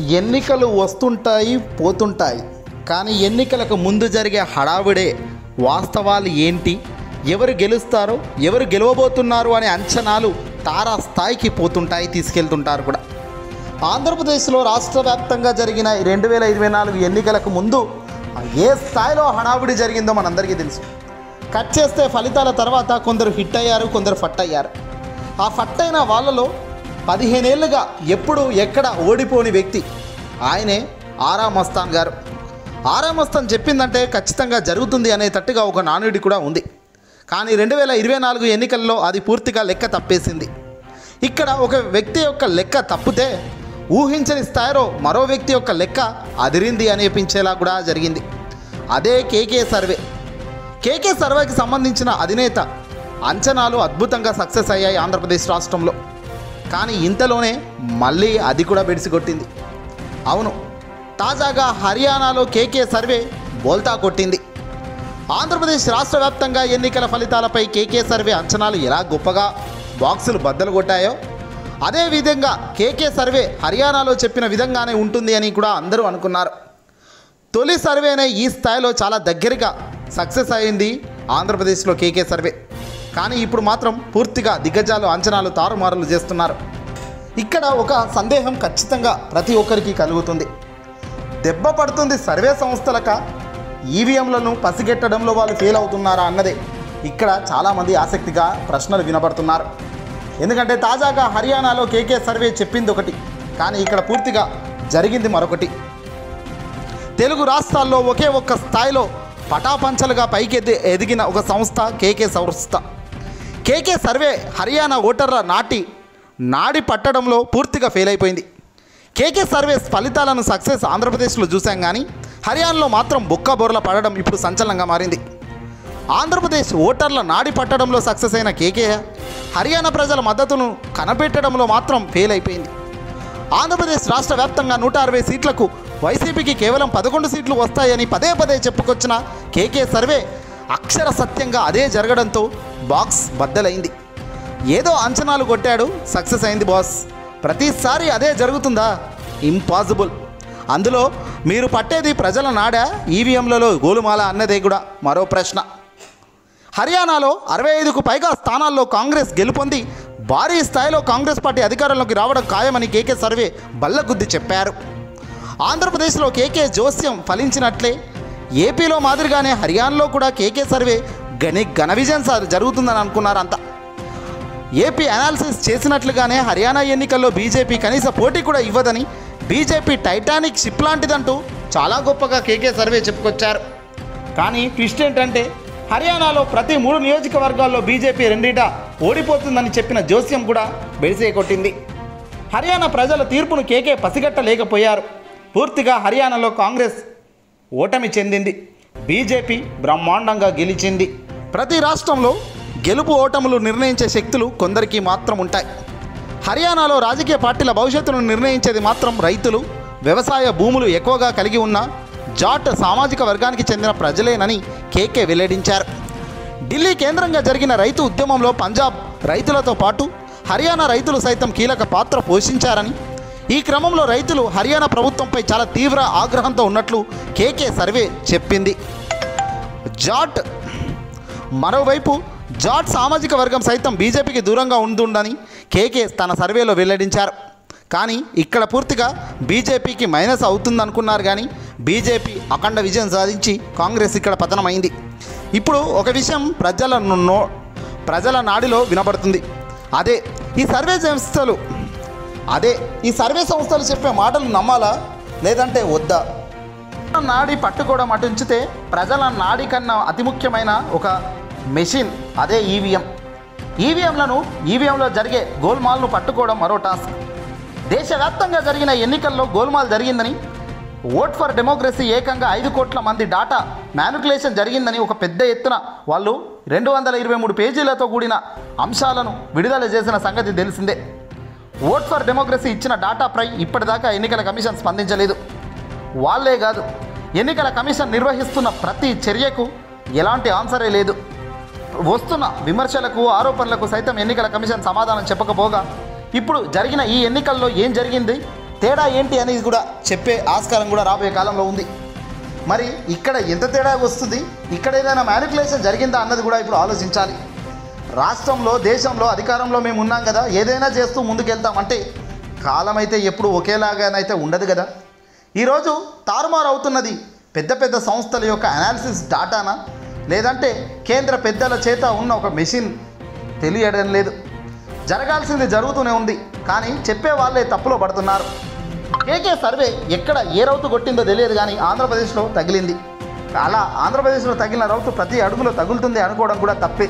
ఎన్నికలు వస్తుంటాయి పోతుంటాయి, కానీ ఎన్నికలకు ముందు జరిగే హడావిడే వాస్తవాలు ఏంటి, ఎవరు గెలుస్తారో ఎవరు గెలవబోతున్నారు అనే అంచనాలు తారా స్థాయికి పోతుంటాయి, తీసుకెళ్తుంటారు కూడా. ఆంధ్రప్రదేశ్లో రాష్ట్ర వ్యాప్తంగా జరిగిన 2024 ఎన్నికలకు ముందు ఏ స్థాయిలో హడావిడి జరిగిందో మనందరికీ తెలుసు. కట్ చేస్తే ఫలితాల తర్వాత కొందరు హిట్ అయ్యారు, కొందరు ఫట్ అయ్యారు. ఆ ఫట్ అయిన వాళ్ళలో 15 ఏళ్ళుగా ఎప్పుడు ఎక్కడ ఓడిపోని వ్యక్తి ఆయనే ఆరా మస్తాన్ గారు. ఆరా మస్తాన్ చెప్పిందంటే ఖచ్చితంగా జరుగుతుంది అనేటట్టుగా ఒక నానుడి కూడా ఉంది. కానీ 2024 ఎన్నికల్లో అది పూర్తిగా లెక్క తప్పేసింది. ఇక్కడ ఒక వ్యక్తి యొక్క లెక్క తప్పితే ఊహించని స్థాయిలో మరో వ్యక్తి యొక్క లెక్క అదిరింది అనిపించేలా కూడా జరిగింది. అదే కేకే సర్వే. కేకే సర్వేకి సంబంధించిన అధినేత అంచనాలు అద్భుతంగా సక్సెస్ అయ్యాయి ఆంధ్రప్రదేశ్ రాష్ట్రంలో. కానీ ఇంతలోనే మళ్ళీ అది కూడా బెడిసికొట్టింది. అవును, తాజాగా హర్యానాలో కేకే సర్వే బోల్తా కొట్టింది. ఆంధ్రప్రదేశ్ రాష్ట్ర వ్యాప్తంగా ఎన్నికల ఫలితాలపై కేకే సర్వే అంచనాలు ఎలా గొప్పగా బాక్సులు బద్దలు కొట్టాయో అదేవిధంగా కేకే సర్వే హర్యానాలో చెప్పిన విధంగానే ఉంటుంది అని కూడా అందరూ అనుకున్నారు. తొలి సర్వేనే ఈ స్థాయిలో చాలా దగ్గరగా సక్సెస్ అయింది ఆంధ్రప్రదేశ్లో కేకే సర్వే. కానీ ఇప్పుడు మాత్రం పూర్తిగా దిగ్గజాలు అంచనాలు తారుమారులు చేస్తున్నారు. ఇక్కడ ఒక సందేహం ఖచ్చితంగా ప్రతి ఒక్కరికి కలుగుతుంది. దెబ్బ పడుతుంది సర్వే సంస్థలక, ఈవీఎంలను పసిగెట్టడంలో వాళ్ళు ఫెయిల్ అవుతున్నారా అన్నదే ఇక్కడ చాలామంది ఆసక్తిగా ప్రశ్నలు వినపడుతున్నారు. ఎందుకంటే తాజాగా హర్యానాలో కేకే సర్వే చెప్పింది ఒకటి, కానీ ఇక్కడ పూర్తిగా జరిగింది మరొకటి. తెలుగు రాష్ట్రాల్లో ఒకే ఒక్క స్థాయిలో పటాపంచలుగా పైకి ఎదిగిన ఒక సంస్థ కేకే సంస్థ. కేకే సర్వే హర్యానా ఓటర్ల నాడి పట్టడంలో పూర్తిగా ఫెయిల్ అయిపోయింది. కేకే సర్వే ఫలితాలను సక్సెస్ ఆంధ్రప్రదేశ్లో చూసాం, కానీ హర్యానాలో మాత్రం బొక్కబొర్ల పడడం ఇప్పుడు సంచలనంగా మారింది. ఆంధ్రప్రదేశ్ ఓటర్ల నాడి పట్టడంలో సక్సెస్ అయిన కేకే హర్యానా ప్రజల మద్దతును కనబెట్టడంలో మాత్రం ఫెయిల్ అయిపోయింది. ఆంధ్రప్రదేశ్ రాష్ట్ర వ్యాప్తంగా 160 సీట్లకు వైసీపీకి కేవలం 11 సీట్లు వస్తాయని పదే పదే చెప్పుకొచ్చిన కేకే సర్వే అక్షర సత్యంగా అదే జరగడంతో బాక్స్ బద్దలైంది. ఏదో అంచనాలు కొట్టాడు, సక్సెస్ అయింది బాస్. ప్రతిసారి అదే జరుగుతుందా? ఇంపాసిబుల్. అందులో మీరు పట్టేది ప్రజల నాడా, ఈవీఎంలలో గోలుమాల అన్నదే కూడా మరో ప్రశ్న. హర్యానాలో 65కు పైగా స్థానాల్లో కాంగ్రెస్ గెలుపొంది భారీ స్థాయిలో కాంగ్రెస్ పార్టీ అధికారంలోకి రావడం ఖాయమని కేకే సర్వే బల్లగుద్ది చెప్పారు. ఆంధ్రప్రదేశ్లో కేకే జోస్యం ఫలించినట్లే ఏపీలో మాదిరిగానే హర్యానాలో కూడా కేకే సర్వే ఘన విజయం జరుగుతుందని అనుకున్నారంతా. ఏపీ అనాలిసిస్ చేసినట్లుగానే హర్యానా ఎన్నికల్లో బీజేపీ కనీస పోటీ కూడా ఇవ్వదని, బీజేపీ టైటానిక్ షిప్ లాంటిదంటూ చాలా గొప్పగా కేకే సర్వే చెప్పుకొచ్చారు. కానీ ట్విస్ట్ ఏంటంటే హర్యానాలో ప్రతి 3 నియోజకవర్గాల్లో బీజేపీ రెండిట ఓడిపోతుందని చెప్పిన జోస్యం కూడా బెడిసే కొట్టింది. హర్యానా ప్రజల తీర్పును కేకే పసిగట్టలేకపోయారు. పూర్తిగా హర్యానాలో కాంగ్రెస్ ఓటమి చెందింది, బీజేపీ బ్రహ్మాండంగా గెలిచింది. ప్రతి రాష్ట్రంలో గెలుపు ఓటములు నిర్ణయించే శక్తులు కొందరికి మాత్రం ఉంటాయి. హర్యానాలో రాజకీయ పార్టీల భవిష్యత్తును నిర్ణయించేది మాత్రం రైతులు, వ్యవసాయ భూములు ఎక్కువగా కలిగి ఉన్న జాట్ సామాజిక వర్గానికి చెందిన ప్రజలేనని కేకే వెల్లడించారు. ఢిల్లీ కేంద్రంగా జరిగిన రైతు ఉద్యమంలో పంజాబ్ రైతులతో పాటు హర్యానా రైతులు సైతం కీలక పాత్ర పోషించారని, ఈ క్రమంలో రైతులు హర్యానా ప్రభుత్వంపై చాలా తీవ్ర ఆగ్రహంతో ఉన్నట్లు కేకే సర్వే చెప్పింది. మరోవైపు జాట్ సామాజిక వర్గం సైతం బీజేపీకి దూరంగా ఉంటుందని కేకే తన సర్వేలో వెల్లడించారు. కానీ ఇక్కడ పూర్తిగా బీజేపీకి మైనస్ అవుతుందనుకున్నారు, కానీ బీజేపీ అఖండ విజయం సాధించి కాంగ్రెస్ ఇక్కడ పతనమైంది. ఇప్పుడు ఒక విషయం ప్రజల నాడిలో వినబడుతుంది. ఈ సర్వే సంస్థలు చెప్పే మాటలు నమ్మాలా లేదంటే వద్దా? నాడి పట్టుకోవడం అటుంచితే ప్రజల నాడి కన్నా అతి ముఖ్యమైన ఒక మెషిన్ అదే ఈవీఎంలో జరిగే గోల్మాల్ను పట్టుకోవడం మరో టాస్క్. దేశవ్యాప్తంగా జరిగిన ఎన్నికల్లో గోల్మాల్ జరిగిందని, ఓట్ ఫర్ డెమోక్రసీ ఏకంగా 5 కోట్ల మంది డాటా మ్యానిపులేషన్ జరిగిందని ఒక పెద్ద ఎత్తున వాళ్ళు 223 పేజీలతో కూడిన అంశాలను విడుదల చేసిన సంగతి తెలిసిందే. ఓట్ ఫర్ డెమోక్రసీ ఇచ్చిన డాటాపై ఇప్పటిదాకా ఎన్నికల కమిషన్ స్పందించలేదు. వాళ్ళే కాదు, ఎన్నికల కమిషన్ నిర్వహిస్తున్న ప్రతి చర్యకు ఎలాంటి ఆన్సరే లేదు. వస్తున్న విమర్శలకు, ఆరోపణలకు సైతం ఎన్నికల కమిషన్ సమాధానం చెప్పకపోగా ఇప్పుడు జరిగిన ఈ ఎన్నికల్లో ఏం జరిగింది, తేడా ఏంటి అనేది కూడా చెప్పే ఆస్కారం కూడా రాబోయే కాలంలో ఉంది. మరి ఇక్కడ ఎంత తేడా వస్తుంది, ఇక్కడ ఏదైనా మ్యానిపులేషన్ జరిగిందా అన్నది కూడా ఇప్పుడు ఆలోచించాలి. రాష్ట్రంలో దేశంలో అధికారంలో మేము ఉన్నాం కదా, ఏదైనా చేస్తూ ముందుకెళ్తామంటే కాలం అయితే ఎప్పుడు ఒకేలాగానైతే ఉండదు కదా. ఈరోజు తారుమారు అవుతున్నది పెద్ద పెద్ద సంస్థల యొక్క అనాలిసిస్ డాటానా, లేదంటే కేంద్ర పెద్దల చేత ఉన్న ఒక మెషిన్ తెలియడం లేదు. జరగాల్సింది జరుగుతూనే ఉంది, కానీ చెప్పే వాళ్ళే తప్పులో పడుతున్నారు. కేకే సర్వే ఎక్కడ ఏ రౌతు కొట్టిందో తెలియదు, కానీ ఆంధ్రప్రదేశ్లో తగిలింది. అలా ఆంధ్రప్రదేశ్లో తగిలిన రౌతు ప్రతి అడుగులో తగులుతుంది అనుకోవడం కూడా తప్పే.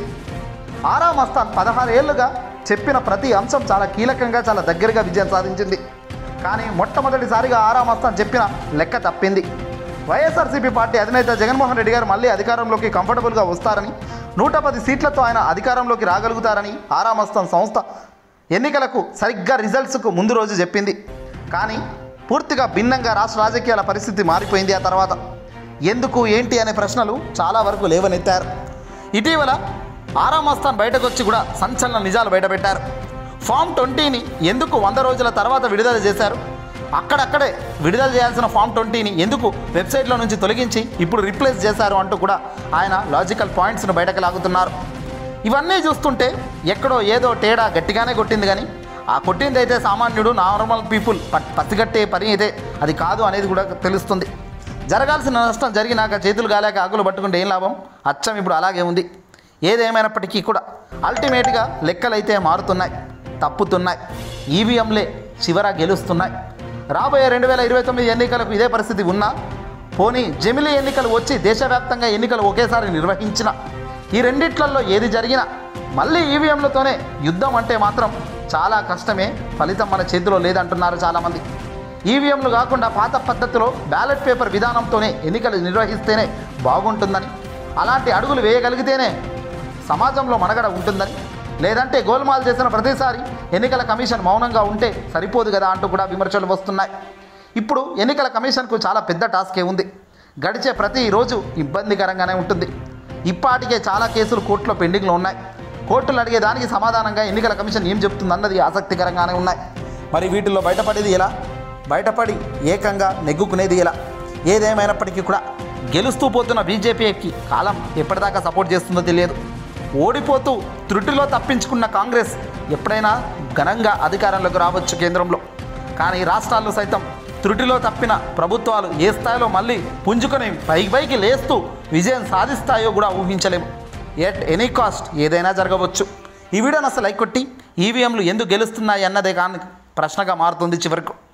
ఆరా మస్తాన్ 16 ఏళ్లుగా చెప్పిన ప్రతి అంశం చాలా కీలకంగా, చాలా దగ్గరగా విజయం సాధించింది. కానీ మొట్టమొదటిసారిగా ఆరా మస్తాన్ చెప్పిన లెక్క తప్పింది. వైఎస్ఆర్సీపీ పార్టీ అధినేత జగన్మోహన్ రెడ్డి గారు మళ్ళీ అధికారంలోకి కంఫర్టబుల్గా వస్తారని, 110 సీట్లతో ఆయన అధికారంలోకి రాగలుగుతారని ఆరా మస్తాన్ సంస్థ ఎన్నికలకు సరిగ్గా రిజల్ట్స్కు ముందు రోజు చెప్పింది. కానీ పూర్తిగా భిన్నంగా రాష్ట్ర రాజకీయాల పరిస్థితి మారిపోయింది. ఆ తర్వాత ఎందుకు ఏంటి అనే ప్రశ్నలు చాలా వరకు లేవనెత్తారు. ఇటీవల ఆరా మస్తాన్ బయటకు వచ్చి కూడా సంచలన నిజాలు బయటపెట్టారు. ఫామ్ 20ని ఎందుకు 100 రోజుల తర్వాత విడుదల చేశారు, అక్కడక్కడే విడుదల చేయాల్సిన ఫామ్ 20ని ఎందుకు వెబ్సైట్లో నుంచి తొలగించి ఇప్పుడు రీప్లేస్ చేశారు అంటూ కూడా ఆయన లాజికల్ పాయింట్స్ను బయటకు లాగుతున్నారు. ఇవన్నీ చూస్తుంటే ఎక్కడో ఏదో తేడా గట్టిగానే కొట్టింది, కానీ ఆ కొట్టింది అయితే సామాన్యుడు నార్మల్ పీపుల్ పసిగట్టే పని అయితే అది కాదు అనేది కూడా తెలుస్తుంది. జరగాల్సిన నష్టం జరిగినాక చేతులు గాలేక ఆకులు పట్టుకుంటే ఏం లాభం, అచ్చం ఇప్పుడు అలాగే ఉంది. ఏదేమైనప్పటికీ కూడా అల్టిమేట్గా లెక్కలైతే మారుతున్నాయి, తప్పుతున్నాయి, ఈవీఎంలే చివర గెలుస్తున్నాయి. రాబోయే 2029 ఎన్నికలకు ఇదే పరిస్థితి ఉన్నా, పోనీ జమిలీ ఎన్నికలు వచ్చి దేశవ్యాప్తంగా ఎన్నికలు ఒకేసారి నిర్వహించిన ఈ రెండిట్లలో ఏది జరిగినా మళ్ళీ ఈవీఎంలతోనే యుద్ధం అంటే మాత్రం చాలా కష్టమే, ఫలితం మన చేతిలో లేదంటున్నారు చాలామంది. ఈవీఎంలు కాకుండా పాత పద్ధతిలో బ్యాలెట్ పేపర్ విధానంతోనే ఎన్నికలు నిర్వహిస్తేనే బాగుంటుందని, అలాంటి అడుగులు వేయగలిగితేనే సమాజంలో మనుగడ ఉంటుందని, లేదంటే గోల్మాల్ చేసిన ప్రతిసారి ఎన్నికల కమిషన్ మౌనంగా ఉంటే సరిపోదు కదా అంటూ కూడా విమర్శలు వస్తున్నాయి. ఇప్పుడు ఎన్నికల కమిషన్కు చాలా పెద్ద టాస్కే ఉంది. గడిచే ప్రతిరోజు ఇబ్బందికరంగానే ఉంటుంది. ఇప్పటికే చాలా కేసులు కోర్టులో పెండింగ్లో ఉన్నాయి. కోర్టులు అడిగే దానికి సమాధానంగా ఎన్నికల కమిషన్ ఏం చెప్తుందన్నది ఆసక్తికరంగానే ఉన్నాయి. మరి వీటిల్లో బయటపడేది ఎలా, బయటపడి ఏకంగా నెగ్గుకునేది ఎలా? ఏదేమైనప్పటికీ కూడా గెలుస్తూ పోతున్న బీజేపీకి కాలం ఎప్పటిదాకా సపోర్ట్ చేస్తుందో తెలియదు. ఓడిపోతూ త్రుటిలో తప్పించుకున్న కాంగ్రెస్ ఎప్పుడైనా ఘనంగా అధికారంలోకి రావచ్చు కేంద్రంలో, కానీ రాష్ట్రాల్లో సైతం త్రుటిలో తప్పిన ప్రభుత్వాలు ఏ స్థాయిలో మళ్ళీ పుంజుకొని పైకి లేస్తూ విజయం సాధిస్తాయో కూడా ఊహించలేము. ఎట్ ఎనీ కాస్ట్ ఏదైనా జరగవచ్చు. ఈ వీడియోని అసలు లైక్ కొట్టి ఈవీఎంలు ఎందుకు గెలుస్తున్నాయి అన్నదే కానీ ప్రశ్నగా మారుతుంది చివరకు.